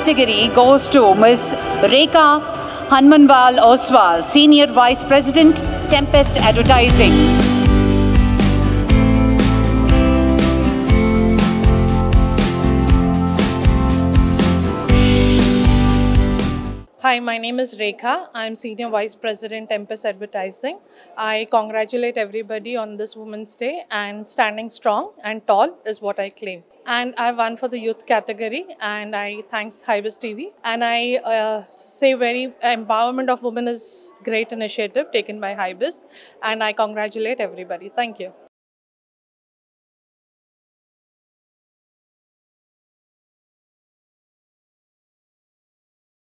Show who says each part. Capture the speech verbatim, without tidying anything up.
Speaker 1: category goes to Miz Rekha Hanmanval Oswal, Senior Vice President, Tempest Advertising.
Speaker 2: Hi, my name is Rekha. I'm Senior Vice President, Tempest Advertising. I congratulate everybody on this Women's Day, and standing strong and tall is what I claim. And I won for the youth category, and I thanks HyBiz T V. And I uh, say very empowerment of women is great initiative taken by HyBiz, and I congratulate everybody. Thank you.